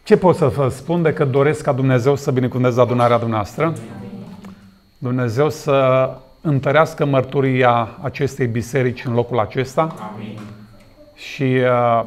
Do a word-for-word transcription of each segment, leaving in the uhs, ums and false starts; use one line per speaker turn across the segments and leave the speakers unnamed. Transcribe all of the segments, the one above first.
Ce pot să vă spun decât doresc ca Dumnezeu să binecuvânteze adunarea dumneavoastră? Dumnezeu să întărească mărturia acestei biserici în locul acesta.
Amin.
Și uh,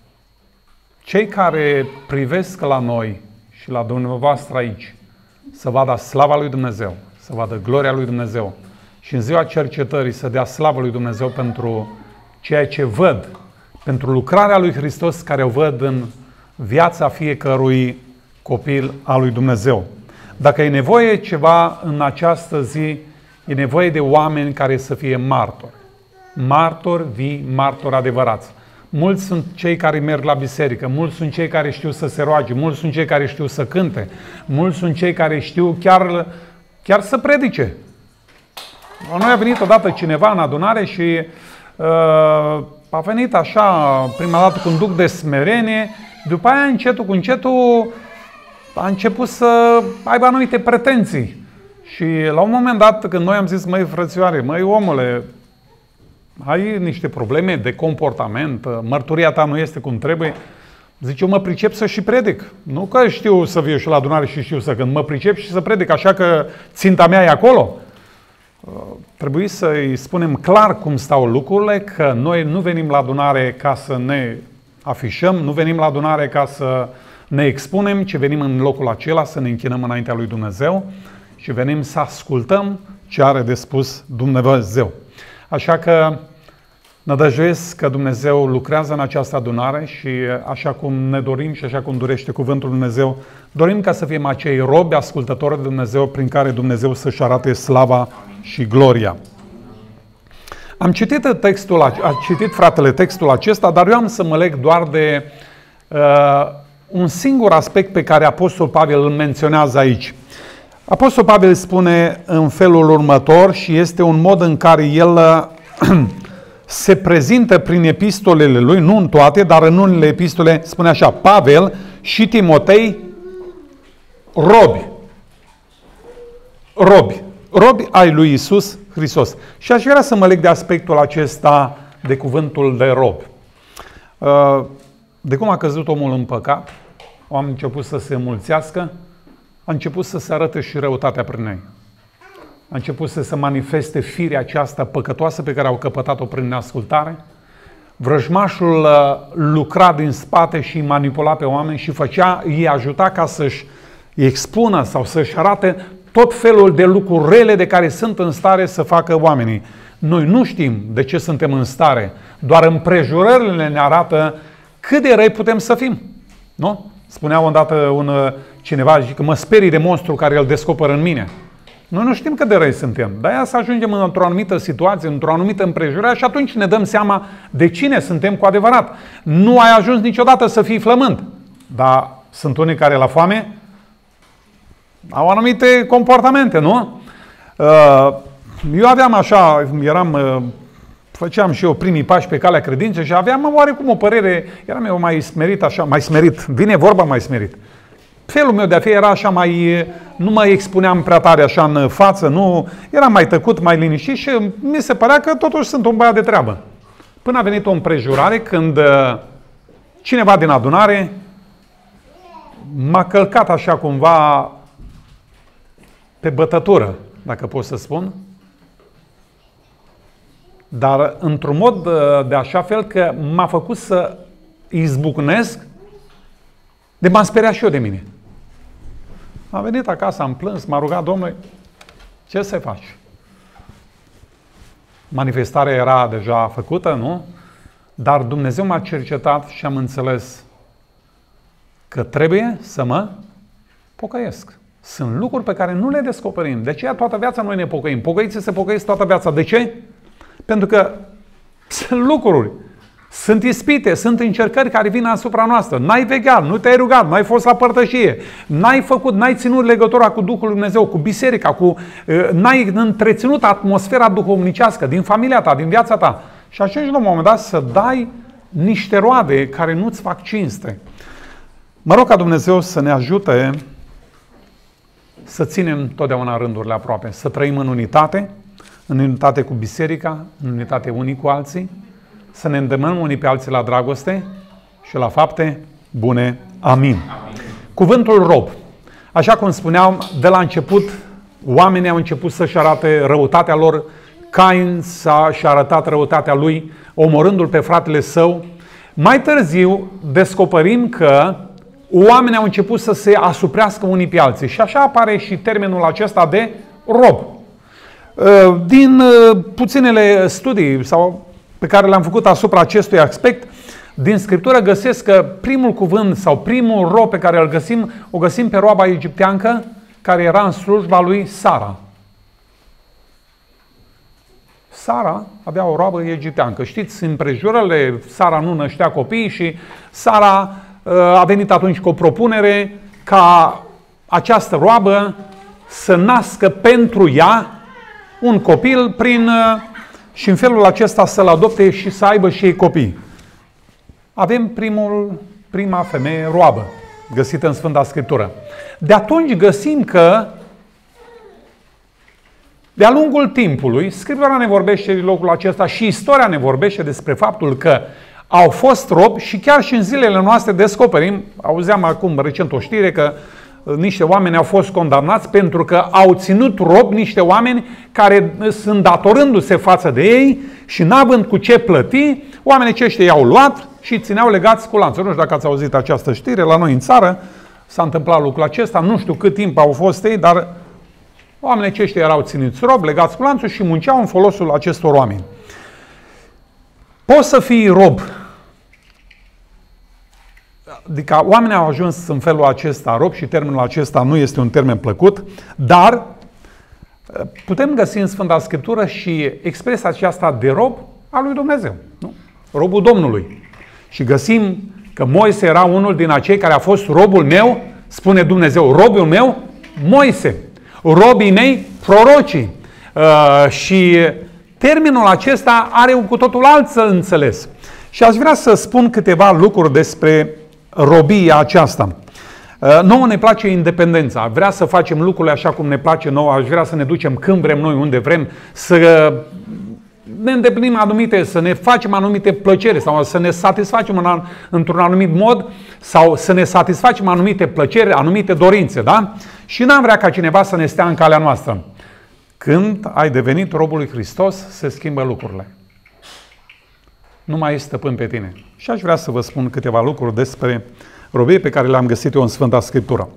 cei care privesc la noi și la dumneavoastră aici să vadă slava lui Dumnezeu, să vadă gloria lui Dumnezeu și în ziua cercetării să dea slavă lui Dumnezeu pentru ceea ce văd, pentru lucrarea lui Hristos care o văd în viața fiecărui copil al lui Dumnezeu. Dacă e nevoie ceva în această zi, e nevoie de oameni care să fie martori. Martori vii, martori adevărați. Mulți sunt cei care merg la biserică, mulți sunt cei care știu să se roage, mulți sunt cei care știu să cânte, mulți sunt cei care știu chiar, chiar să predice. La noi a venit odată cineva în adunare și uh, a venit așa, prima dată cu un duc de smerenie, după aia încetul cu încetul a început să aibă anumite pretenții. Și la un moment dat, când noi am zis, măi frățioare, măi omule, ai niște probleme de comportament, mărturia ta nu este cum trebuie, zice, eu mă pricep să și predic. Nu că știu să viu și la adunare și știu să cânt, mă pricep și să predic, așa că ținta mea e acolo. Trebuie să-i spunem clar cum stau lucrurile, că noi nu venim la adunare ca să ne afișăm, nu venim la adunare ca să ne expunem, ci venim în locul acela să ne închinăm înaintea lui Dumnezeu și venim să ascultăm ce are de spus Dumnezeu. Așa că nădăjduiesc că Dumnezeu lucrează în această adunare și așa cum ne dorim și așa cum dorește cuvântul lui Dumnezeu, dorim ca să fim acei robi ascultători de Dumnezeu prin care Dumnezeu să-și arate slava și gloria. Am citit textul, a citit fratele textul acesta, dar eu am să mă leg doar de uh, un singur aspect pe care Apostol Pavel îl menționează aici. Apostol Pavel spune în felul următor și este un mod în care el se prezintă prin epistolele lui, nu în toate, dar în unele epistole spune așa, Pavel și Timotei, robi. Robi. Robi ai lui Iisus Hristos. Și aș vrea să mă leg de aspectul acesta de cuvântul de rob. De cum a căzut omul în păcat, a început să se mulțească, a început să se arate și răutatea prin ei. A început să se manifeste firea aceasta păcătoasă pe care au căpătat-o prin neascultare. Vrăjmașul lucra din spate și îi manipula pe oameni și făcea, îi ajuta ca să-și expună sau să-și arate tot felul de lucruri rele de care sunt în stare să facă oamenii. Noi nu știm de ce suntem în stare, doar împrejurările ne arată cât de răi putem să fim. Nu? Spunea odată un cineva, zic, că mă sperii de monstru care îl descoperă în mine. Noi nu știm cât de răi suntem. De-aia să ajungem într-o anumită situație, într-o anumită împrejurare și atunci ne dăm seama de cine suntem cu adevărat. Nu ai ajuns niciodată să fii flământ. Dar sunt unii care la foame au anumite comportamente, nu? Eu aveam așa, eram, făceam și eu primii pași pe calea credinței și aveam oarecum o părere, eram eu mai smerit așa, mai smerit, vine vorba mai smerit. Felul meu de a fi era așa mai, nu mă expuneam prea tare așa în față, nu, eram mai tăcut, mai liniștit și mi se părea că totuși sunt un băiat de treabă. Până a venit o împrejurare când cineva din adunare m-a călcat așa cumva pe bătătură, dacă pot să spun, dar într-un mod de așa fel că m-a făcut să izbucnesc, de m-am speriat și eu de mine. Am venit acasă, am plâns, m-a rugat, Domnule, ce să faci? Manifestarea era deja făcută, nu? Dar Dumnezeu m-a cercetat și am înțeles că trebuie să mă pocăiesc. Sunt lucruri pe care nu le descoperim. De aceea toată viața noi ne pocăim. Pocăiții se pocăiesc toată viața. De ce? Pentru că sunt lucruri. Sunt ispite, sunt încercări care vin asupra noastră. N-ai vegheat, nu te-ai rugat, n-ai fost la părtășie, n-ai făcut, n-ai ținut legătura cu Duhul Lui Dumnezeu, cu biserica, cu, n-ai întreținut atmosfera duhovnicească din familia ta, din viața ta. Și ajungi la un moment dat să dai niște roade care nu-ți fac cinste. Mă rog ca Dumnezeu să ne ajute să ținem totdeauna rândurile aproape, să trăim în unitate, în unitate cu biserica, în unitate unii cu alții, să ne îndemnăm unii pe alții la dragoste și la fapte bune. Amin. Amin. Cuvântul rob. Așa cum spuneam, de la început, oamenii au început să-și arate răutatea lor. Cain și-a arătat răutatea lui, omorându-l pe fratele său. Mai târziu, descoperim că oamenii au început să se asuprească unii pe alții. Și așa apare și termenul acesta de rob. Din puținele studii sau pe care le-am făcut asupra acestui aspect, din Scriptură găsesc că primul cuvânt sau primul rob pe care îl găsim, o găsim pe roaba egipteancă care era în slujba lui Sara. Sara avea o roabă egipteancă. Știți, împrejurările, Sara nu năștea copii și Sara a venit atunci cu o propunere ca această roabă să nască pentru ea un copil prin, și în felul acesta să-l adopte și să aibă și ei copii. Avem primul, prima femeie roabă găsită în Sfânta Scriptură. De atunci găsim că de-a lungul timpului, Scriptura ne vorbește de locul acesta și istoria ne vorbește despre faptul că au fost robi și chiar și în zilele noastre descoperim, auzeam acum recent o știre că niște oameni au fost condamnați pentru că au ținut rob niște oameni care sunt datorându-se față de ei și n-având cu ce plăti, oamenii aceștia i-au luat și țineau legați cu lanțuri. Nu știu dacă ați auzit această știre, la noi în țară s-a întâmplat lucrul acesta, nu știu cât timp au fost ei, dar oamenii aceștia erau ținuți rob, legați cu lanțuri și munceau în folosul acestor oameni. Poți să fii rob. Adică oamenii au ajuns în felul acesta rob și termenul acesta nu este un termen plăcut, dar putem găsi în Sfânta Scriptură și expresia aceasta de rob al lui Dumnezeu. Nu? Robul Domnului. Și găsim că Moise era unul din acei care a fost robul meu, spune Dumnezeu, robul meu, Moise. Robii mei, prorocii. Uh, și termenul acesta are un cu totul alt înțeles. Și aș vrea să spun câteva lucruri despre robia aceasta. Uh, nouă ne place independența. Vrea să facem lucrurile așa cum ne place nouă. Aș vrea să ne ducem când vrem noi, unde vrem, să ne îndeplinim anumite, să ne facem anumite plăceri sau să ne satisfacem în, într-un anumit mod sau să ne satisfacem anumite plăceri, anumite dorințe, da? Și n-am vrea ca cineva să ne stea în calea noastră. Când ai devenit robul lui Hristos, se schimbă lucrurile. Nu mai ești stăpân pe tine. Și aș vrea să vă spun câteva lucruri despre robie pe care le-am găsit eu în Sfânta Scriptură.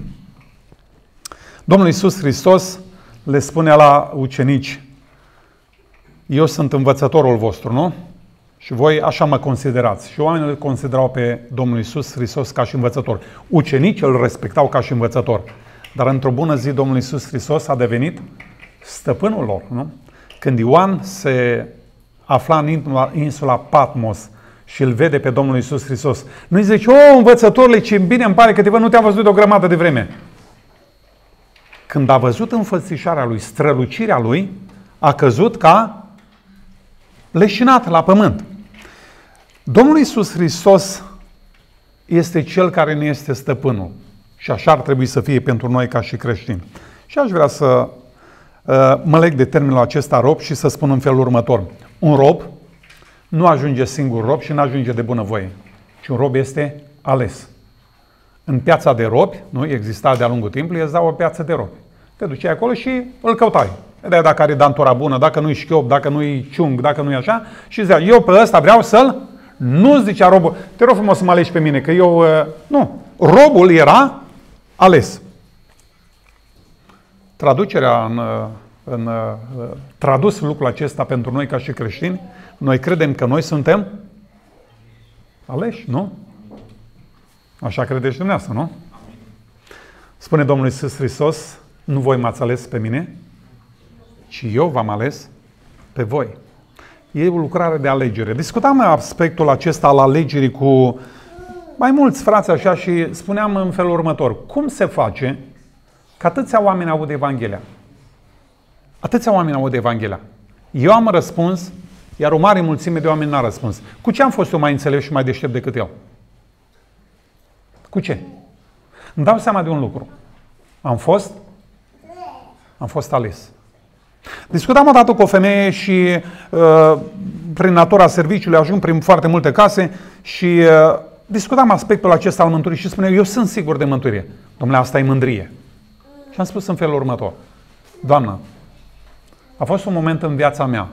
Domnul Iisus Hristos le spune la ucenici: eu sunt învățătorul vostru, nu? Și voi așa mă considerați. Și oamenii îl considerau pe Domnul Iisus Hristos ca și învățător. Ucenicii îl respectau ca și învățător. Dar într-o bună zi Domnul Iisus Hristos a devenit stăpânul lor, nu? Când Ioan se afla în insula Patmos și îl vede pe Domnul Iisus Hristos, nu-i zice: o, învățătorule, ce bine îmi pare că te văd, nu te-am văzut de o grămadă de vreme. Când a văzut înfățișarea lui, strălucirea lui, a căzut ca leșinat la pământ. Domnul Iisus Hristos este Cel care ne este stăpânul. Și așa ar trebui să fie pentru noi ca și creștini. Și aș vrea să uh, mă leg de termenul acesta rob și să spun în felul următor. Un rob nu ajunge singur rob și nu ajunge de bunăvoie, ci un rob este ales. În piața de robi, nu exista de-a lungul timpului, îți dau o piață de robi. Te duceai acolo și îl căutai. Vedeai dacă are dantora bună, dacă nu-i șchiop, dacă nu-i ciung, dacă nu-i așa, și zicea: eu pe ăsta vreau să-l... Nu zicea robul: te rog frumos să mă alegi pe mine, că eu... Uh... Nu. Robul era ales. Traducerea în, în tradus lucrul acesta pentru noi ca și creștini, noi credem că noi suntem aleși, nu? Așa credeți dumneavoastră, nu? Spune Domnul Iisus Hristos: nu voi m-ați ales pe mine, ci eu v-am ales pe voi. E o lucrare de alegere. Discutam aspectul acesta al alegerii cu mai mulți frați așa și spuneam în felul următor: cum se face că atâția oameni aud Evanghelia? Atâția oameni aud Evanghelia. Eu am răspuns, iar o mare mulțime de oameni n-a răspuns. Cu ce am fost eu mai înțelept și mai deștept decât eu? Cu ce? Îmi dau seama de un lucru. Am fost Am fost ales. Discutam odată cu o femeie și uh, prin natura serviciului ajung prin foarte multe case și uh, discutam aspectul acesta al mântuirii și spunea, eu sunt sigur de mântuire. Dom'le, asta e mândrie. Și am spus în felul următor. Doamnă, a fost un moment în viața mea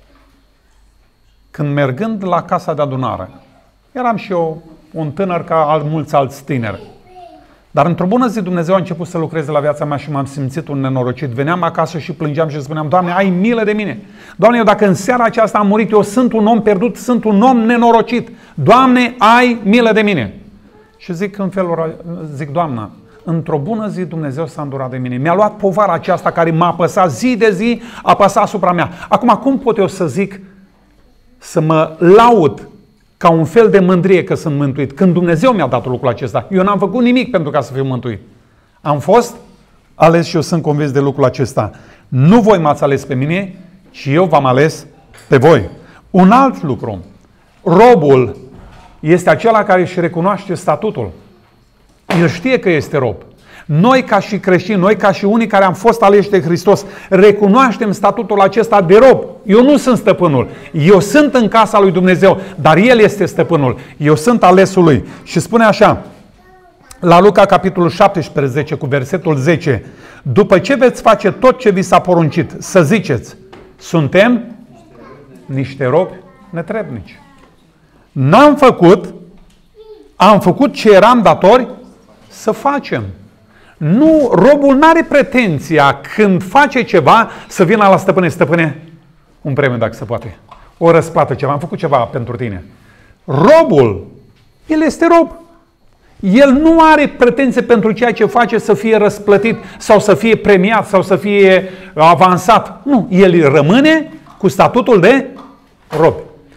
când mergând la casa de adunare, eram și eu un tânăr ca al mulți alți tineri. Dar într-o bună zi Dumnezeu a început să lucreze la viața mea și m-am simțit un nenorocit. Veneam acasă și plângeam și spuneam, Doamne, ai milă de mine. Doamne, eu dacă în seara aceasta am murit, eu sunt un om pierdut, sunt un om nenorocit. Doamne, ai milă de mine. Și zic în felul, zic, Doamnă, într-o bună zi Dumnezeu s-a îndurat de mine. Mi-a luat povara aceasta care m-a apăsat zi de zi, apăsa asupra mea. Acum, cum pot eu să zic, să mă laud ca un fel de mândrie că sunt mântuit, când Dumnezeu mi-a dat lucrul acesta? Eu n-am făcut nimic pentru ca să fiu mântuit. Am fost ales și eu sunt convins de lucrul acesta. Nu voi m-ați ales pe mine, ci eu v-am ales pe voi. Un alt lucru. Robul este acela care își recunoaște statutul. El știe că este rob. Noi ca și creștini, noi ca și unii care am fost aleși de Hristos, recunoaștem statutul acesta de rob. Eu nu sunt stăpânul. Eu sunt în casa lui Dumnezeu, dar El este stăpânul. Eu sunt alesul Lui. Și spune așa, la Luca, capitolul șaptesprezece, cu versetul zece, după ce veți face tot ce vi s-a poruncit, să ziceți, suntem niște robi netrebnici. N-am făcut, am făcut ce eram datori să facem. Nu, robul n-are pretenția când face ceva să vină la stăpâne, stăpâne, un premiu dacă se poate. O răsplată ceva, am făcut ceva pentru tine. Robul, el este rob. El nu are pretenție pentru ceea ce face să fie răsplătit sau să fie premiat sau să fie avansat. Nu, el rămâne cu statutul de rob.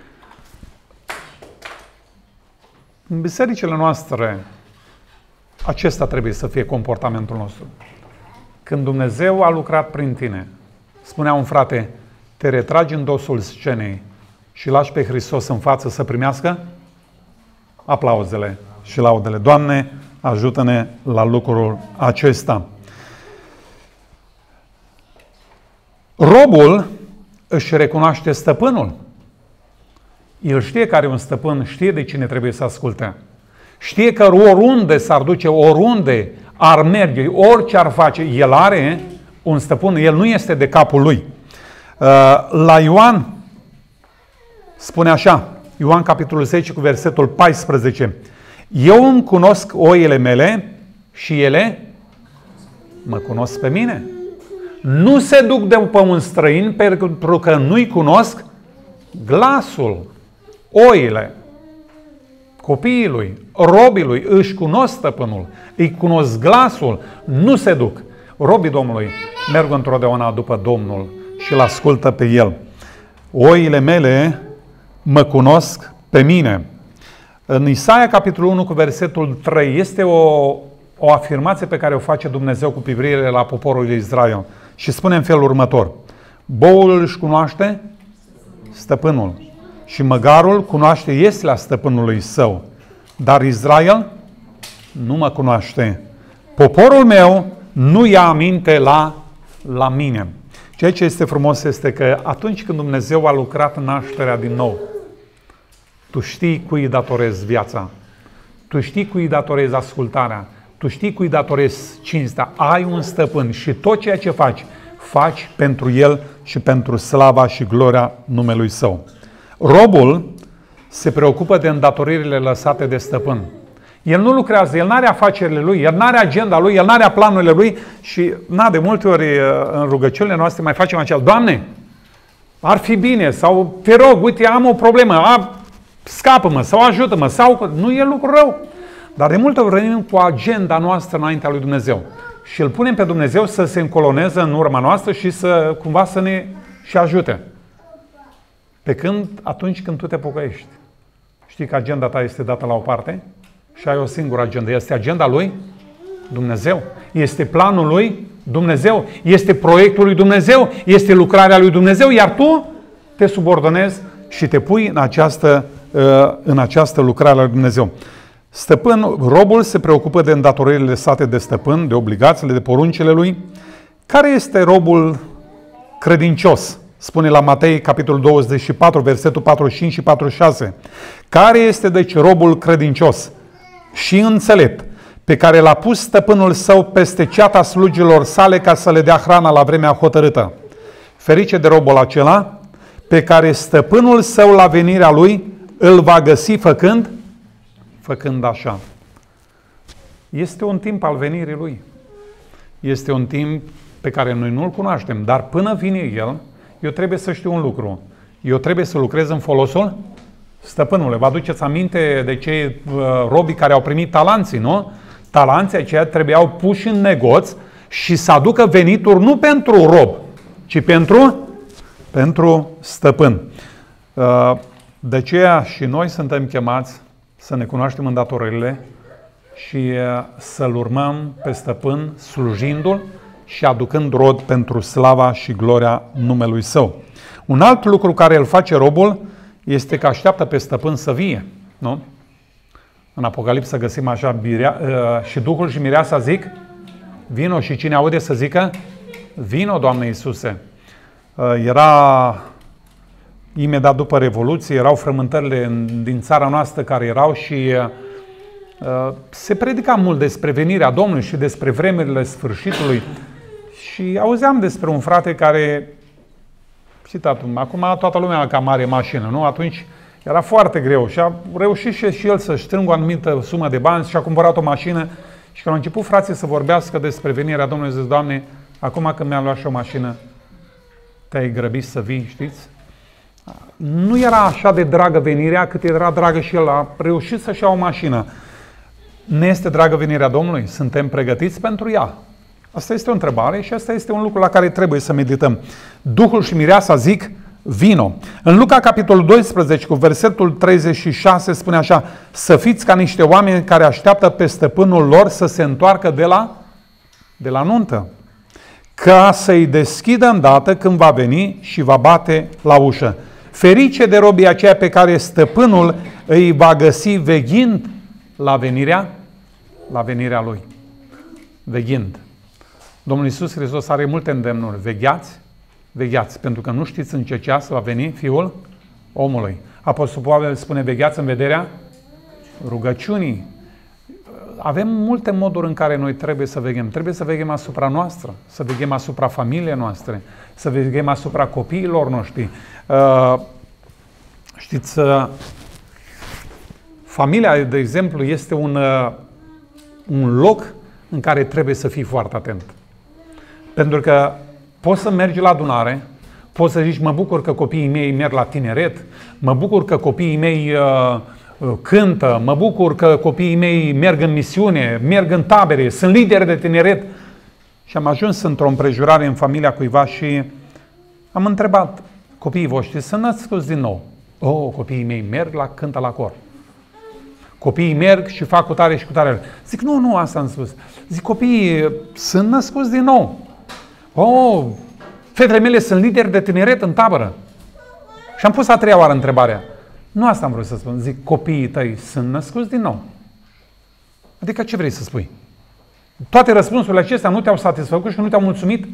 În bisericile noastre, acesta trebuie să fie comportamentul nostru. Când Dumnezeu a lucrat prin tine, spunea un frate, te retragi în dosul scenei și lași pe Hristos în față să primească aplauzele și laudele. Doamne, ajută-ne la lucrul acesta. Robul își recunoaște stăpânul. El știe că are un stăpân, știe de cine trebuie să asculte. Știe că oriunde s-ar duce, oriunde ar merge, orice ar face, el are un stăpân, el nu este de capul lui. La Ioan spune așa, Ioan capitolul zece cu versetul paisprezece, eu îmi cunosc oile mele și ele mă cunosc pe mine. Nu se duc după un străin pentru că nu-i cunosc glasul. Oile, copiii lui, robii lui își cunosc stăpânul, îi cunosc glasul, nu se duc. Robii Domnului merg întotdeauna după Domnul și îl ascultă pe El. Oile mele mă cunosc pe mine. În Isaia, capitolul unu, cu versetul trei, este o, o afirmație pe care o face Dumnezeu cu privire la poporul lui Israel. Și spune în felul următor, boul își cunoaște stăpânul și măgarul cunoaște ieslea stăpânului său, dar Israel nu mă cunoaște. Poporul meu nu ia aminte la, la mine. Ceea ce este frumos este că atunci când Dumnezeu a lucrat nașterea din nou, tu știi cui îi datorezi viața, tu știi cui îi datorezi ascultarea, tu știi cui îi datorezi cinstea, ai un stăpân și tot ceea ce faci, faci pentru el și pentru slava și gloria numelui său. Robul se preocupă de îndatoririle lăsate de stăpân. El nu lucrează, el n-are afacerile lui, el n-are agenda lui, el n-are planurile lui și, na, de multe ori în rugăciunile noastre mai facem acela, Doamne, ar fi bine, sau te rog, uite, am o problemă, a, scapă-mă, sau ajută-mă, sau nu e lucru rău. Dar de multe ori venim cu agenda noastră înaintea lui Dumnezeu și îl punem pe Dumnezeu să se încoloneze în urma noastră și să cumva să ne și ajute. Pe când, atunci când tu te pocăiești, știi că agenda ta este dată la o parte și ai o singură agenda. Este agenda lui Dumnezeu. Este planul lui Dumnezeu. Este proiectul lui Dumnezeu. Este lucrarea lui Dumnezeu. Iar tu te subordonezi și te pui în această, în această lucrare a lui Dumnezeu. Stăpân, robul se preocupă de îndatoririle lăsate de stăpân, de obligațiile, de poruncile lui. Care este robul credincios? spune la Matei, capitolul douăzeci și patru, versetul patruzeci și cinci și patruzeci și șase. Care este deci robul credincios și înțelept, pe care l-a pus stăpânul său peste ceata slugilor sale ca să le dea hrana la vremea hotărâtă? Ferice de robul acela pe care stăpânul său la venirea lui îl va găsi făcând, făcând așa. Este un timp al venirii lui. Este un timp pe care noi nu-l cunoaștem, dar până vine el, eu trebuie să știu un lucru. Eu trebuie să lucrez în folosul stăpânului. Vă aduceți aminte de cei uh, robi care au primit talanții, nu? Talanții aceia trebuiau puși în negoț și să aducă venituri nu pentru rob, ci pentru, pentru stăpân. Uh, de aceea și noi suntem chemați să ne cunoaștem îndatoririle și uh, să-L urmăm pe stăpân slujindu-L și aducând rod pentru slava și gloria numelui Său. Un alt lucru care îl face robul este că așteaptă pe stăpân să vie, nu? În Apocalipsă găsim așa, birea, uh, și Duhul și Mireasa zic, vino, și cine aude să zică, vino, Doamne Iisuse. Uh, era imediat după Revoluție, erau frământările din țara noastră care erau și uh, se predica mult despre venirea Domnului și despre vremurile sfârșitului. Și auzeam despre un frate care, și tatu, acum toată lumea ca mare mașină, nu? Atunci era foarte greu și a reușit și, și el să-și strângă o anumită sumă de bani și a cumpărat o mașină. Și când au început frații să vorbească despre venirea Domnului, zic, Doamne, acum când mi-am luat și o mașină, te-ai grăbit să vii, știți? Nu era așa de dragă venirea cât era dragă și el. A reușit să-și ia o mașină. Ne este dragă venirea Domnului? Suntem pregătiți pentru ea? Asta este o întrebare și asta este un lucru la care trebuie să medităm. Duhul și Mireasa zic, vino. În Luca, capitolul doisprezece, cu versetul treizeci și șase, spune așa, să fiți ca niște oameni care așteaptă pe stăpânul lor să se întoarcă de la, de la nuntă, ca să-i deschidă îndată când va veni și va bate la ușă. Ferice de robii aceia pe care stăpânul îi va găsi veghind la venirea, la venirea lui. Veghind. Domnul Iisus Hristos are multe îndemnuri. Vegheați, vegheați, pentru că nu știți în ce ceas va veni Fiul omului. Apostolul Pavel spune, vegheați în vederea rugăciunii. Avem multe moduri în care noi trebuie să veghem. Trebuie să veghem asupra noastră, să veghem asupra familiei noastre, să veghem asupra copiilor noștri. Uh, știți, uh, familia, de exemplu, este un, uh, un loc în care trebuie să fii foarte atent. Pentru că poți să mergi la adunare, poți să zici, mă bucur că copiii mei merg la tineret, mă bucur că copiii mei uh, cântă, mă bucur că copiii mei merg în misiune, merg în tabere, sunt lideri de tineret. Și am ajuns într-o împrejurare în familia cuiva și am întrebat, copiii voștri sunt născuți din nou? Oh, copiii mei merg la cântă la cor. Copiii merg și fac cu tare și cu tare. Zic, nu, nu, asta am spus. Zic, copiii sunt născuți din nou. Oh, fetele mele sunt lideri de tineret în tabără. Și am pus a treia oară întrebarea. Nu asta am vrut să spun. Zic, copiii tăi sunt născuți din nou. Adică ce vrei să spui? Toate răspunsurile acestea nu te-au satisfăcut și nu te-au mulțumit?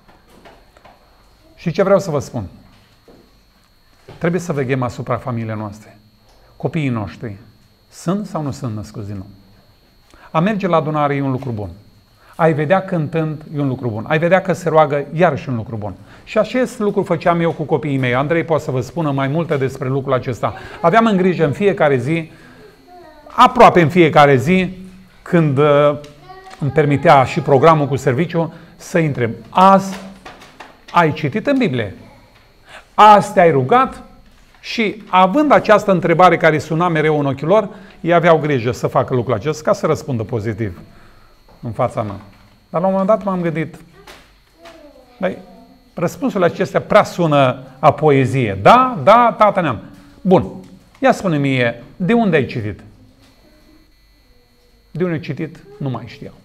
Și ce vreau să vă spun? Trebuie să veghem asupra familiei noastre. Copiii noștri sunt sau nu sunt născuți din nou? A merge la adunare e un lucru bun. Ai vedea cântând e un lucru bun. Ai vedea că se roagă iarăși un lucru bun. Și acest lucru făceam eu cu copiii mei. Andrei poate să vă spună mai multe despre lucrul acesta. Aveam în grijă în fiecare zi, aproape în fiecare zi, când uh, îmi permitea și programul cu serviciu, să-i întreb. Azi ai citit în Biblie? Azi te-ai rugat? Și având această întrebare care suna mereu în ochii lor, ei aveau grijă să facă lucrul acesta ca să răspundă pozitiv în fața mea. Dar la un moment dat m-am gândit, băi, răspunsurile acestea prea sună a poezie. Da, da, tată neam. Bun, ia spune mie, de unde ai citit? De unde ai citit? Nu mai știau.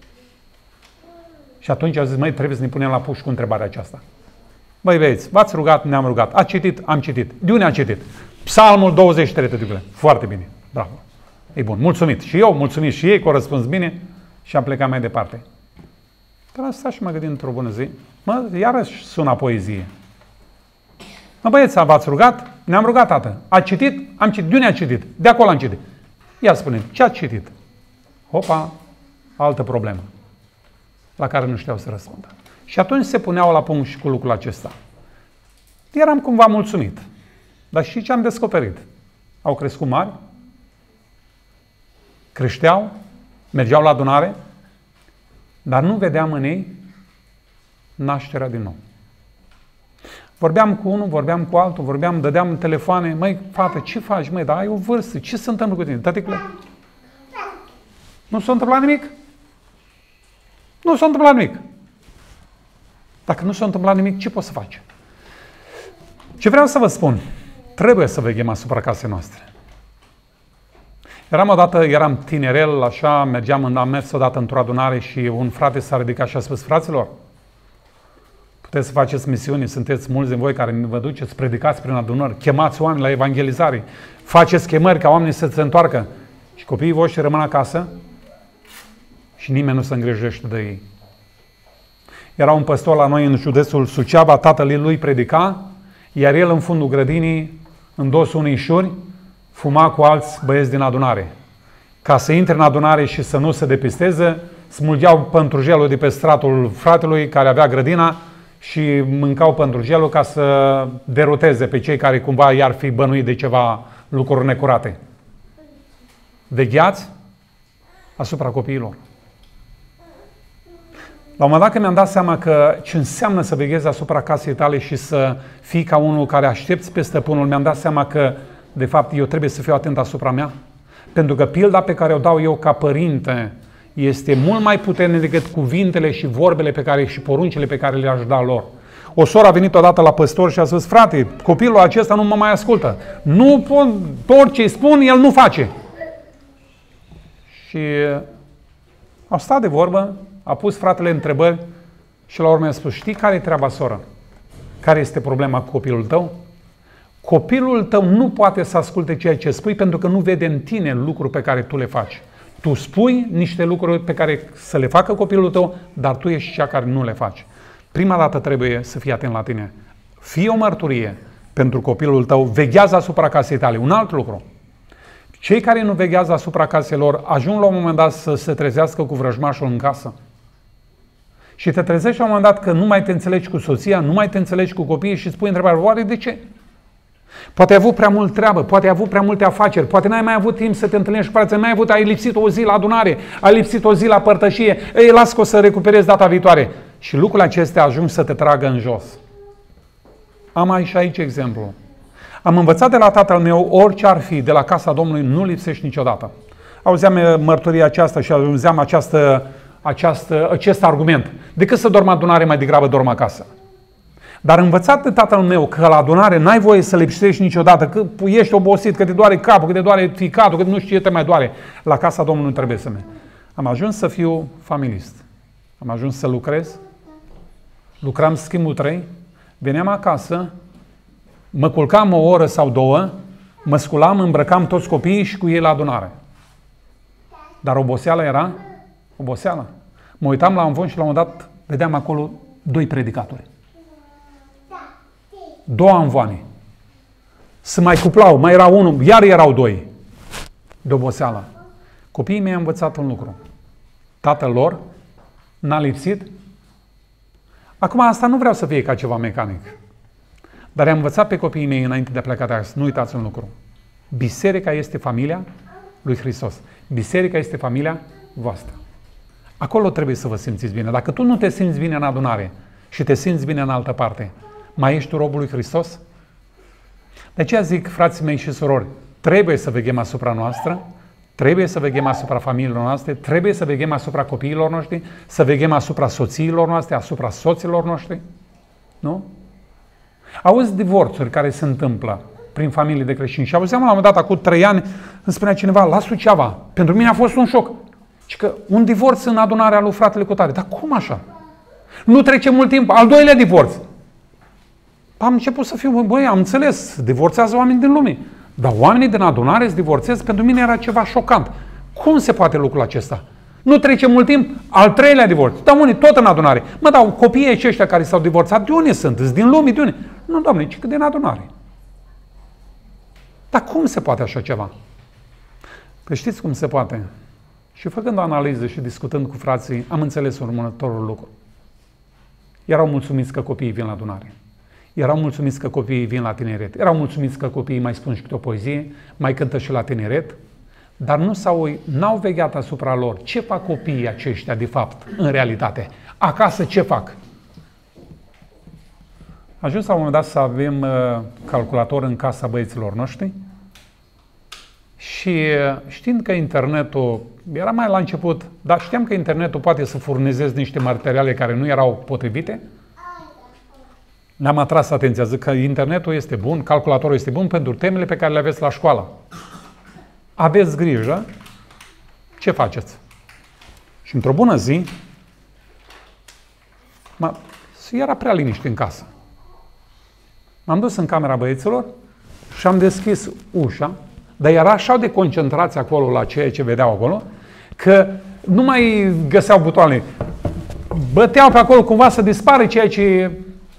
Și atunci au zis, măi, trebuie să ne punem la puș cu întrebarea aceasta. Băi, vezi, v-ați rugat, ne-am rugat. A citit? Am citit. De unde a citit? Psalmul douăzeci și trei, tăticule. Foarte bine. Bravo. E bun. Mulțumit. Și eu, mulțumit și ei că au răspuns bine și am plecat mai departe. Dar asta și mă gândit într-o bună zi. Mă, iarăși sună poezie. Mă băieți, v-ați rugat? Ne-am rugat, tată. A citit? Am citit. De unde a citit? De acolo am citit. Ia spune, ce ați citit? Hopa, altă problemă la care nu știau să răspundă. Și atunci se puneau la punct și cu lucrul acesta. Eram cumva mulțumit. Dar știi ce am descoperit? Au crescut mari, creșteau, mergeau la adunare, dar nu vedeam în ei nașterea din nou. Vorbeam cu unul, vorbeam cu altul, vorbeam, dădeam telefoane. Măi, fată, ce faci, măi, dar ai o vârstă, ce se întâmplă cu tine? Tăticule? Nu s-a întâmplat nimic? Nu s-a întâmplat nimic. Dacă nu s-a întâmplat nimic, ce poți să faci? Ce vreau să vă spun, trebuie să veghem asupra casei noastre. Eram odată, eram tinerel, așa, mergeam, am mers odată într-o adunare și un frate s-a ridicat și a spus, fraților, puteți să faceți misiuni, sunteți mulți din voi care vă duceți, predicați prin adunări, chemați oameni la evangelizare, faceți chemări ca oamenii să se întoarcă și copiii voștri rămân acasă și nimeni nu se îngrijește de ei. Era un păstor la noi în județul Suceava, tatăl lui predica, iar el în fundul grădinii, în dosul unei șuri, fuma cu alți băieți din adunare. Ca să intre în adunare și să nu se depisteze, smulgeau păntrujelul de pe stratul fratelui care avea grădina și mâncau păntrujelul ca să deruteze pe cei care cumva i-ar fi bănuit de ceva lucruri necurate. Vegheați asupra copiilor. La un moment dat când mi-am dat seama că ce înseamnă să veghezi asupra casei tale și să fii ca unul care aștepți pe stăpânul, mi-am dat seama că de fapt eu trebuie să fiu atent asupra mea. Pentru că pilda pe care o dau eu ca părinte este mult mai puternică decât cuvintele și vorbele pe care și poruncile pe care le-aș da lor. O soră a venit odată la păstor și a spus, frate, copilul acesta nu mă mai ascultă. Nu pot, orice îi spun, el nu face. Și au stat de vorbă, a pus fratele întrebări și la urmă a spus, știi care e treaba, soră? Care este problema cu copilul tău? Copilul tău nu poate să asculte ceea ce spui pentru că nu vede în tine lucruri pe care tu le faci. Tu spui niște lucruri pe care să le facă copilul tău, dar tu ești cea care nu le faci. Prima dată trebuie să fii atent la tine. Fii o mărturie pentru copilul tău, veghează asupra casei tale. Un alt lucru. Cei care nu veghează asupra casei lor ajung la un moment dat să se trezească cu vrăjmașul în casă. Și te trezești la un moment dat că nu mai te înțelegi cu soția, nu mai te înțelegi cu copiii și îți pui întrebarea, oare de ce? Poate ai avut prea mult treabă, poate ai avut prea multe afaceri, poate n-ai mai avut timp să te întâlnești cu frații, n-ai avut, ai lipsit o zi la adunare, ai lipsit o zi la părtășie, ei, las că o să recuperezi data viitoare. Și lucrurile acestea ajung să te tragă în jos. Am aici, aici exemplu. Am învățat de la tatăl meu, orice ar fi, de la casa Domnului, nu lipsești niciodată. Auzeam mărturia aceasta și auzeam această, această, acest argument. Decât să dorm adunare, mai degrabă dorm acasă. Dar învățat de tatăl meu că la adunare n-ai voie să lipsești niciodată, că ești obosit, că te doare capul, că te doare ficatul, că nu știu ce te mai doare. La casa Domnului nu trebuie să mergi. Am ajuns să fiu familist. Am ajuns să lucrez. Lucram schimbul trei. Veneam acasă, mă culcam o oră sau două, mă sculam, îmbrăcam toți copiii și cu ei la adunare. Dar oboseala era oboseala. Mă uitam la amvon și la un moment dat vedeam acolo doi predicatori. Două amvoane. Se mai cuplau, mai era unul, iar erau doi. De oboseală. Copiii mei au învățat un lucru. Tatăl lor n-a lipsit. Acum asta nu vreau să fie ca ceva mecanic. Dar am învățat pe copiii mei înainte de a pleca de acasă. Nu uitați un lucru. Biserica este familia lui Hristos. Biserica este familia voastră. Acolo trebuie să vă simțiți bine. Dacă tu nu te simți bine în adunare și te simți bine în altă parte, mai ești tu robul lui Hristos? De aceea zic, frații mei și surori, trebuie să veghem asupra noastră, trebuie să veghem asupra familiilor noastre, trebuie să veghem asupra copiilor noștri, să veghem asupra soțiilor noastre, asupra soților noștri. Nu? Auzi divorțuri care se întâmplă prin familii de creștini. Și auzeam la un moment dat, acum trei ani, îmi spunea cineva, la Suceava. Pentru mine a fost un șoc. Și că un divorț în adunarea lui fratele Cotare. Dar cum așa? Nu trece mult timp, al doilea divorț. Am început să fiu, băi, am înțeles, divorțează oameni din lume. Dar oamenii din adunare se divorțează, pentru mine era ceva șocant. Cum se poate lucrul acesta? Nu trece mult timp, al treilea divorț. Dar unii tot în adunare. Mă, dar copiii aceștia care s-au divorțat, de unde sunt? Sunt din lume, de unde? Nu, Doamne, ci din adunare. Dar cum se poate așa ceva? Păi știți cum se poate? Și făcând o analiză și discutând cu frații, am înțeles următorul lucru. Erau mulțumiți că copiii vin la adunare. Erau mulțumiți că copiii vin la tineret. Erau mulțumiți că copiii mai spun și câte o poezie, mai cântă și la tineret, dar nu s-au, n-au vegheat asupra lor. Ce fac copiii aceștia, de fapt, în realitate? Acasă ce fac? A ajuns la un moment dat să avem uh, calculator în casa băieților noștri și uh, știind că internetul era mai la început, dar știam că internetul poate să furnizeze niște materiale care nu erau potrivite, ne-am atras atenția, zic că internetul este bun, calculatorul este bun pentru temele pe care le aveți la școală. Aveți grijă, ce faceți? Și într-o bună zi, era prea liniște în casă. M-am dus în camera băieților și am deschis ușa, dar era așa de concentrați acolo la ceea ce vedeau acolo, că nu mai găseau butoane. Băteau pe acolo cumva să dispară ceea ce...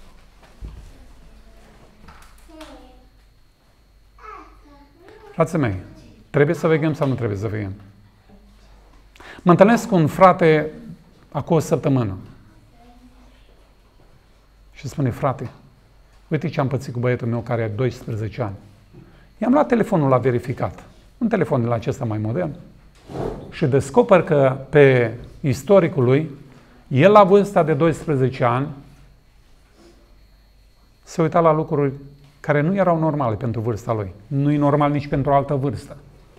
Frații mei, trebuie să veghem sau nu trebuie să veghem? Mă întâlnesc cu un frate acum o săptămână și spune, frate, uite ce am pățit cu băietul meu care are doisprezece ani. I-am luat telefonul la verificat, un telefon de la acesta mai modern, și descoper că pe istoricul lui, el la vârsta de doisprezece ani se uita la lucruri care nu erau normale pentru vârsta lui. Nu e normal nici pentru o altă vârstă.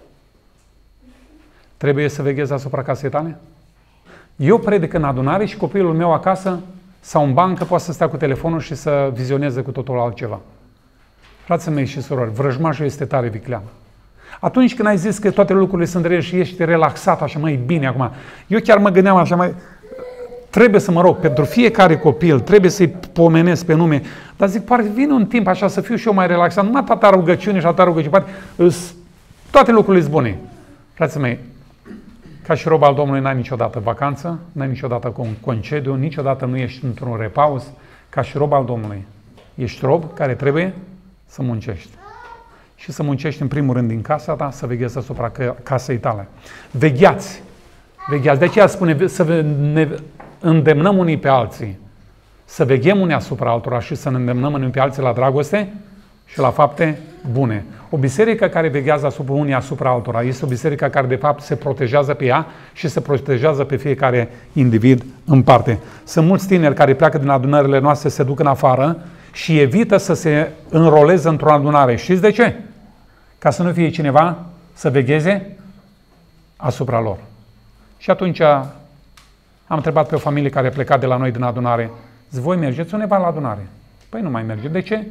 Trebuie să veghezi asupra casei tale? Eu predic în adunare și copilul meu acasă sau în bancă poate să stea cu telefonul și să vizioneze cu totul altceva. Frații mei și surori, vrăjmașul este tare viclean. Atunci când ai zis că toate lucrurile sunt rele și ești relaxat, așa mai bine acum, eu chiar mă gândeam așa mai... Trebuie să mă rog, pentru fiecare copil, trebuie să-i pomenesc pe nume, dar zic, pare, vine un timp așa să fiu și eu mai relaxat, numai atâta rugăciune și atâta rugăciune, toate lucrurile sunt bune. Frații mei, ca și rob al Domnului n-ai niciodată vacanță, n-ai niciodată un concediu, niciodată nu ești într-un repaus. Ca și rob al Domnului, ești rob care trebuie să muncești. Și să muncești în primul rând din casa ta, să veghezi asupra casei tale. Vegheați! Vegheați! De aceea spune să ne îndemnăm unii pe alții, să veghem unii asupra altora și să ne îndemnăm unii pe alții la dragoste și la fapte bune. O biserică care veghează asupra unii asupra altora este o biserică care de fapt se protejează pe ea și se protejează pe fiecare individ în parte. Sunt mulți tineri care pleacă din adunările noastre, se duc în afară și evită să se înroleze într-o adunare. Știți de ce? Ca să nu fie cineva să vegheze asupra lor. Și atunci am întrebat pe o familie care pleca de la noi din adunare, zic, voi mergeți undeva la adunare? Păi nu mai merge. De ce?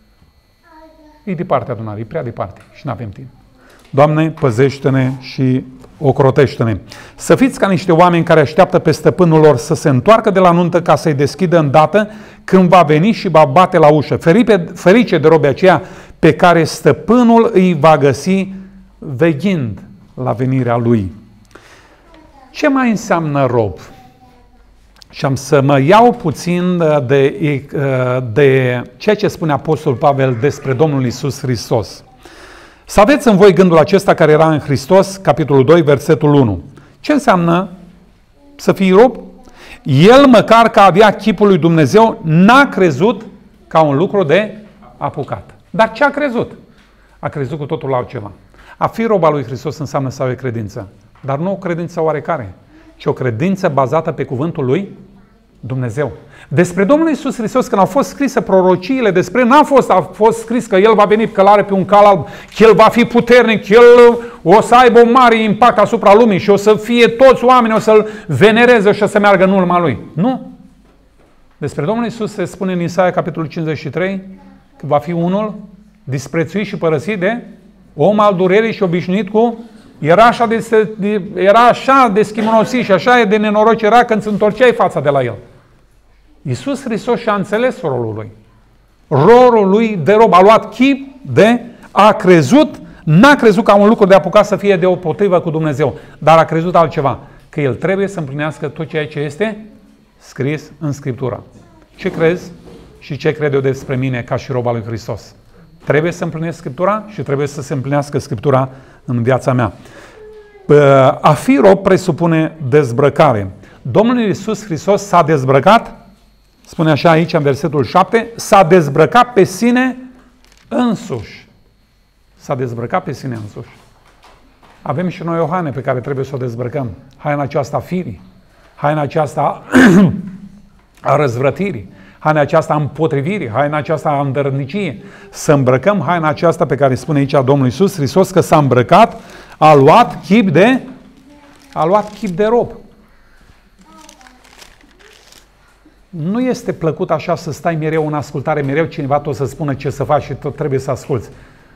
E departe adunare, e prea departe și nu avem timp. Doamne, păzește-ne și ocrotește-ne. Să fiți ca niște oameni care așteaptă pe stăpânul lor să se întoarcă de la nuntă ca să-i deschidă îndată când va veni și va bate la ușă. Ferice de robii aceia pe care stăpânul îi va găsi veghind la venirea lui. Ce mai înseamnă rob? Și am să mă iau puțin de, de ceea ce spune Apostol Pavel despre Domnul Iisus Hristos. Să aveți în voi gândul acesta care era în Hristos, capitolul doi, versetul unu. Ce înseamnă să fii rob? El, măcar că avea chipul lui Dumnezeu, n-a crezut ca un lucru de apucat. Dar ce a crezut? A crezut cu totul altceva. A fi rob al lui Hristos înseamnă să ai credință. Dar nu o credință oarecare, ci o credință bazată pe cuvântul lui Dumnezeu. Despre Domnul Iisus Hristos, când au fost scrise prorociile, despre n-a fost, a fost scris că El va veni călare pe un cal alb, că El va fi puternic, că El o să aibă un mare impact asupra lumii și o să fie toți oamenii, o să-L venereze și o să meargă în urma Lui. Nu. Despre Domnul Iisus se spune în Isaia, capitolul cincizeci și trei, că va fi unul disprețuit și părăsit de om al durerii și obișnuit cu... Era așa de, de, era așa de schimonosit și așa de nenoroc era când îți întorceai fața de la El. Iisus Hristos și-a înțeles rolul Lui. Rolul Lui de rob. A luat chip de, a crezut, n-a crezut ca un lucru de apucat să fie deopotrivă cu Dumnezeu, dar a crezut altceva. Că El trebuie să împlinească tot ceea ce este scris în Scriptură. Ce crezi? și ce cred eu despre mine ca și rob al lui Hristos. Trebuie să împlinesc Scriptura și trebuie să se împlinească Scriptura în viața mea. A fi rob presupune dezbrăcare. Domnul Iisus Hristos s-a dezbrăcat, spune așa aici în versetul șapte, s-a dezbrăcat pe sine însuși. S-a dezbrăcat pe sine însuși. Avem și noi o haină pe care trebuie să o dezbrăcăm. Haina aceasta a firii, haina aceasta a răzvrătirii, haina aceasta a împotrivirii, haina aceasta a îndărătniciei. Să îmbrăcăm haina aceasta pe care spune aici Domnul Iisus Hristos că s-a îmbrăcat, a luat chip de, a luat chip de rob. Nu este plăcut așa să stai mereu în ascultare, mereu cineva tot să spună ce să faci și tot trebuie să asculți.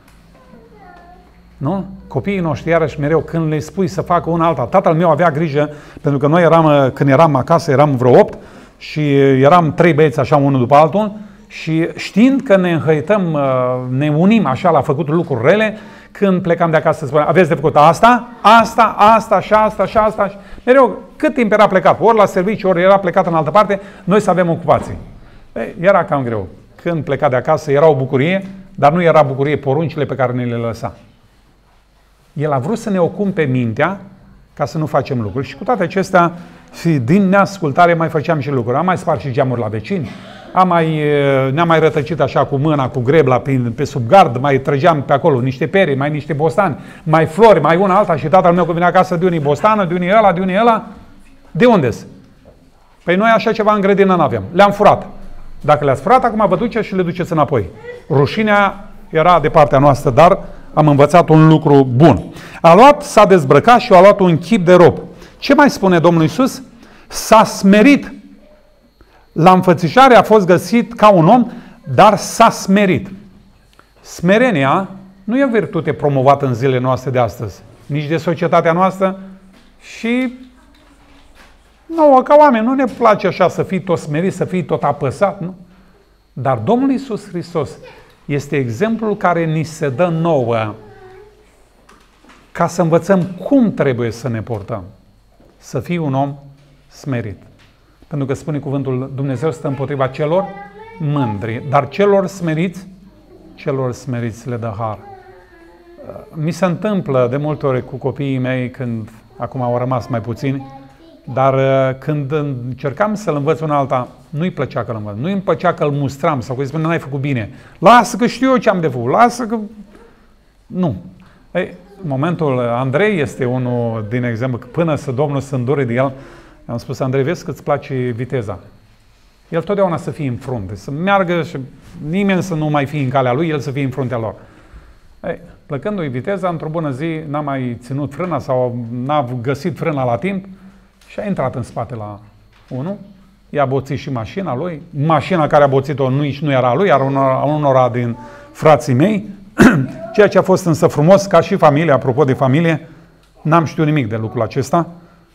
Nu? Copiii noștri, iarăși, mereu, când le spui să facă una alta. Tatăl meu avea grijă, pentru că noi eram, când eram acasă, eram vreo opt și eram trei băieți așa, unul după altul și știind că ne înhăităm, ne unim așa la făcut lucruri rele, când plecam de acasă, spuneam, aveți de făcut asta, asta, asta, și asta, și asta. Și mereu, cât timp era plecat, ori la serviciu, ori era plecat în altă parte, noi să avem ocupații. Ei, era cam greu. Când pleca de acasă, era o bucurie, dar nu era bucurie poruncile pe care ne le lăsa. El a vrut să ne ocupe mintea ca să nu facem lucruri. Și cu toate acestea, din neascultare mai făceam și lucruri. Am mai spart și geamuri la vecini, am mai, ne-am mai rătăcit așa cu mâna, cu grebla pe, pe sub gard, mai trăgeam pe acolo niște pere, mai niște bostani, mai flori, mai una alta și tatăl meu când venea acasă, de unii bostană, de unii ăla, de unii ăla. De unde-s? Păi noi așa ceva în grădină n-aveam. Le-am furat. Dacă le-ați furat, acum vă duceți și le duceți înapoi. Rușinea era de partea noastră, dar am învățat un lucru bun. A luat, s-a dezbrăcat și a luat un chip de rob. Ce mai spune Domnul Iisus? S-a smerit. La înfățișare a fost găsit ca un om, dar s-a smerit. Smerenia nu e o virtute promovată în zilele noastre de astăzi, nici de societatea noastră și nouă ca oameni nu ne place așa să fii tot smerit, să fii tot apăsat, nu? Dar Domnul Iisus Hristos este exemplul care ni se dă nouă ca să învățăm cum trebuie să ne portăm. Să fii un om smerit. Pentru că spune cuvântul Dumnezeu stă împotriva celor mândri, dar celor smeriți, celor smeriți le dă har. Mi se întâmplă de multe ori cu copiii mei, când acum au rămas mai puțini, dar când încercam să-l învăț una alta, nu-i plăcea că-l învăț, nu-i plăcea că-l mustram sau că îi spune, n-ai făcut bine. Lasă că știu eu ce am de făcut, lasă că... Nu. Ei, în momentul, Andrei este unul din exemplu, că până să Domnul să îndure de el, am spus, Andrei, vezi că îți place viteza. El totdeauna să fie în frunte, să meargă și nimeni să nu mai fie în calea lui, el să fie în fruntea lor. Ei, plăcându-i viteza, într-o bună zi n-a mai ținut frâna sau n-a găsit frâna la timp și a intrat în spate la unul, i-a boțit și mașina lui, mașina care a boțit-o nici nu era a lui, era a unora din frații mei, ceea ce a fost însă frumos, ca și familie, apropo de familie, n-am știut nimic de lucrul acesta.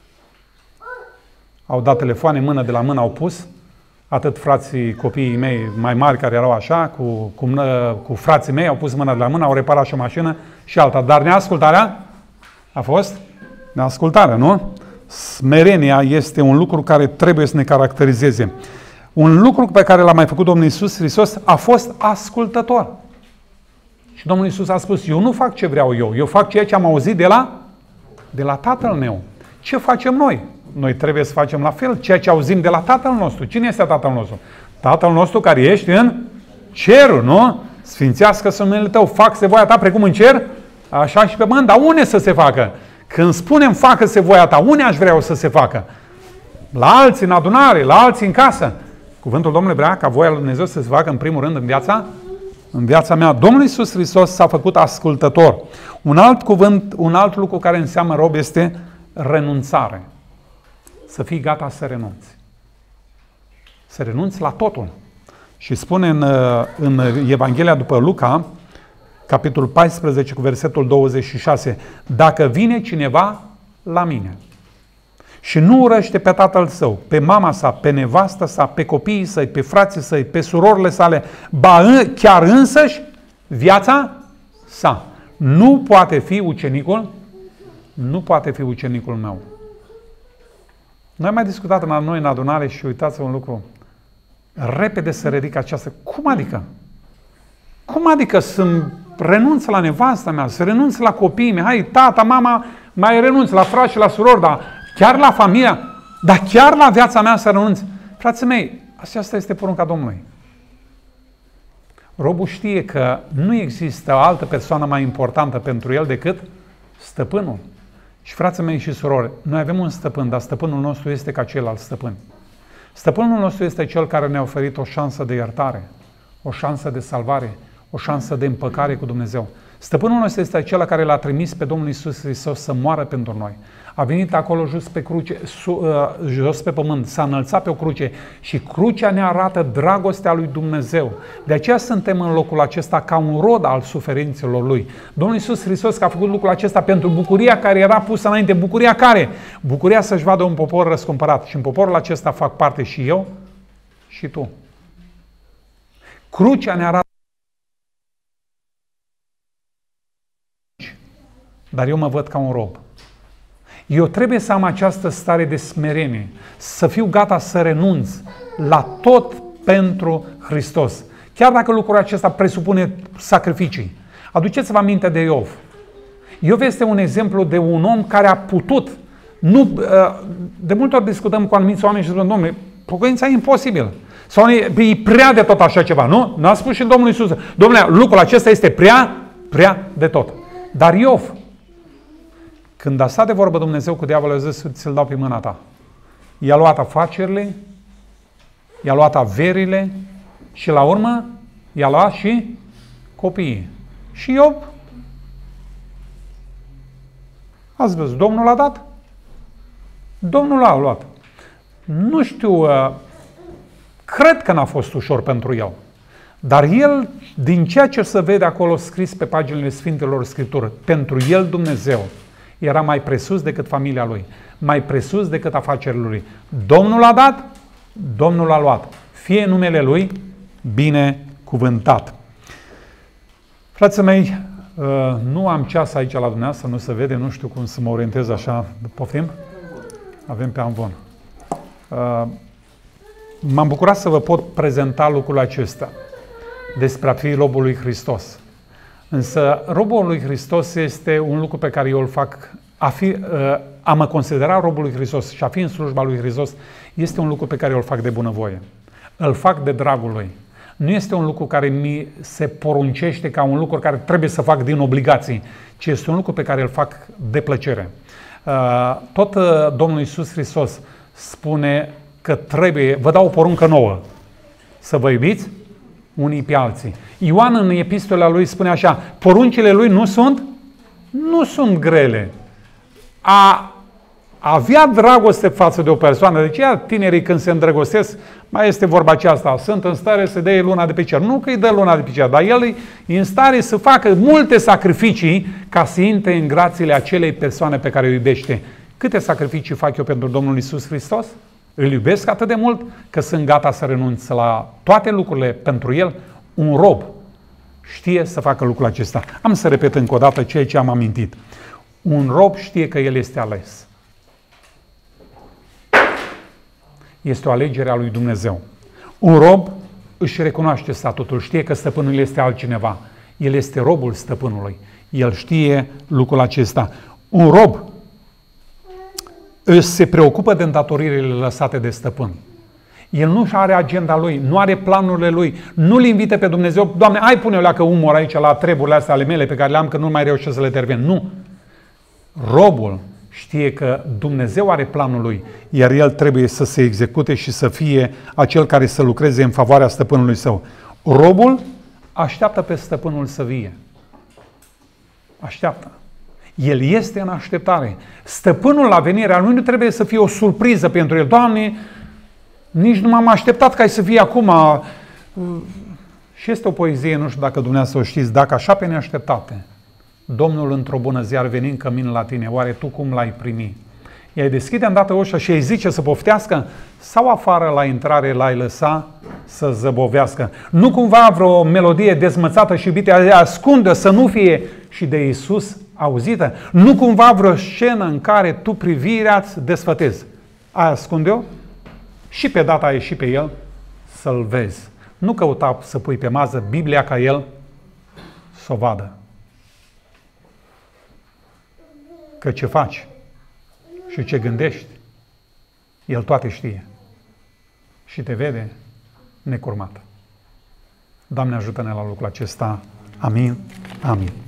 Au dat telefoane, mână de la mână au pus, atât frații, copiii mei mai mari care erau așa, cu, cu, mână, cu frații mei, au pus mâna de la mână, au reparat și o mașină și alta. Dar neascultarea a fost neascultarea, nu? Smerenia este un lucru care trebuie să ne caracterizeze. Un lucru pe care l-a mai făcut Domnul Iisus Hristos a fost ascultător. Și Domnul Iisus a spus, eu nu fac ce vreau eu, eu fac ceea ce am auzit de la, de la Tatăl meu. Ce facem noi? Noi trebuie să facem la fel ceea ce auzim de la Tatăl nostru. Cine este Tatăl nostru? Tatăl nostru care ești în cerul, nu? Sfințească-se numele Tău, facă-se voia Ta precum în cer, așa și pe pământ. Dar unde să se facă? Când spunem facă-se voia Ta, unde aș vrea să se facă? La alții în adunare, la alții în casă. Cuvântul Domnului vrea ca voia lui Dumnezeu să se facă în primul rând în viața, în viața mea. Domnul Iisus Hristos s-a făcut ascultător. Un alt cuvânt, un alt lucru care înseamnă rob este renunțare. Să fii gata să renunți. Să renunți la totul. Și spune în, în Evanghelia după Luca, capitolul paisprezece, cu versetul douăzeci și șase, dacă vine cineva la mine și nu urăște pe tatăl său, pe mama sa, pe nevastă sa, pe copiii săi, pe frații săi, pe surorile sale, ba chiar însăși viața sa, nu poate fi ucenicul, nu poate fi ucenicul meu. Noi am mai discutat în noi în adunare și uitați-vă un lucru. repede să ridică această... Cum adică? Cum adică să renunț la nevasta mea, să renunț la copiii mei? Hai, tata, mama, mai renunț la frați și la surori, dar chiar la familia, dar chiar la viața mea să renunț? Frații mei, aceasta este porunca Domnului. Robul știe că nu există o altă persoană mai importantă pentru el decât stăpânul. Și frații mei și surori, noi avem un stăpân, dar stăpânul nostru este ca celălalt stăpân. Stăpânul nostru este cel care ne-a oferit o șansă de iertare, o șansă de salvare, o șansă de împăcare cu Dumnezeu. Stăpânul nostru este acela care l-a trimis pe Domnul Iisus Hristos să moară pentru noi. A venit acolo jos pe cruce, su, uh, jos pe pământ, s-a înălțat pe o cruce și crucea ne arată dragostea lui Dumnezeu. De aceea suntem în locul acesta ca un rod al suferințelor Lui. Domnul Iisus Hristos că a făcut lucrul acesta pentru bucuria care era pusă înainte. Bucuria care? Bucuria să-și vadă un popor răscumpărat. Și în poporul acesta fac parte și eu și tu. Crucea ne arată. Dar eu mă văd ca un rob. Eu trebuie să am această stare de smerenie, să fiu gata să renunț la tot pentru Hristos. Chiar dacă lucrul acesta presupune sacrificii. Aduceți-vă aminte de Iov. Iov este un exemplu de un om care a putut. Nu, de multe ori discutăm cu anumiți oameni și spun, Dom'le, pocăința e imposibil. Sau e prea de tot așa ceva, nu? N-a spus și Domnul Iisus. Dom'le, lucrul acesta este prea, prea de tot. Dar Iov, când a stat de vorbă Dumnezeu cu diavolul, a zis, ți-l dau pe mâna ta. I-a luat afacerile, i-a luat averile și la urmă i-a luat și copiii. Și Iov, ați văzut, Domnul l-a dat? Domnul l-a luat. Nu știu, cred că n-a fost ușor pentru el. Dar el, din ceea ce se vede acolo scris pe paginile Sfintelor Scripturi, pentru el Dumnezeu era mai presus decât familia lui, mai presus decât afacerile lui. Domnul a dat, Domnul a luat. Fie numele Lui binecuvântat. Frații mei, nu am ceas aici la dumneavoastră, nu se vede, nu știu cum să mă orientez așa. Poftim? Avem pe amvon. M-am bucurat să vă pot prezenta lucrul acesta despre a fi robul lui Hristos. Însă robul lui Hristos este un lucru pe care eu îl fac, a, fi, a mă considera robul lui Hristos și a fi în slujba lui Hristos este un lucru pe care eu îl fac de bunăvoie. Îl fac de dragul Lui. Nu este un lucru care mi se poruncește ca un lucru care trebuie să fac din obligații, ci este un lucru pe care îl fac de plăcere. Tot Domnul Iisus Hristos spune că trebuie, vă dau o poruncă nouă, să vă iubiți unii pe alții. Ioan în epistola lui spune așa, poruncile lui nu sunt, nu sunt grele. A avea dragoste față de o persoană, deci ea, tinerii când se îndrăgostesc, mai este vorba aceasta, sunt în stare să dea luna de pe cer. Nu că îi dă luna de pe cer, dar el e în stare să facă multe sacrificii ca să intre în grațiile acelei persoane pe care o iubește. Câte sacrificii fac eu pentru Domnul Iisus Hristos? Îl iubesc atât de mult că sunt gata să renunț la toate lucrurile pentru El. Un rob știe să facă lucrul acesta. Am să repet încă o dată ceea ce am amintit. Un rob știe că el este ales. Este o alegere a lui Dumnezeu. Un rob își recunoaște statutul, știe că stăpânul este altcineva. El este robul stăpânului. El știe lucrul acesta. Un rob se preocupă de îndatoririle lăsate de stăpân. El nu are agenda lui, nu are planurile lui, nu-L invită pe Dumnezeu, Doamne, hai pune-o leacă umor aici la treburile astea ale mele pe care le am, că nu mai reușesc să le termin. Nu. Robul știe că Dumnezeu are planul lui, iar el trebuie să se execute și să fie acel care să lucreze în favoarea stăpânului său. Robul așteaptă pe stăpânul să vie. Așteaptă. El este în așteptare. Stăpânul la venirea lui nu trebuie să fie o surpriză pentru el. Doamne, nici nu m-am așteptat ca să fie acum. Și este o poezie, nu știu dacă dumneavoastră o știți, dacă așa pe neașteptate, Domnul într-o bună zi ar veni în cămin la tine, oare tu cum l-ai primi? I-ai deschide îndată ușa și îi zice să poftească sau afară la intrare l-ai lăsa să zăbovească? Nu cumva vreo melodie dezmățată și iubite ascundă să nu fie și de Iisus auzită? Nu cumva vreo scenă în care tu privirea îți desfătezi? Ai ascunde-o? Și pe data aia și pe el să-L vezi. Nu căuta să pui pe mază Biblia ca El să o vadă. Că ce faci și ce gândești, El toate știe. Și te vede necurmat. Doamne, ajută-ne la lucrul acesta. Amin. Amin.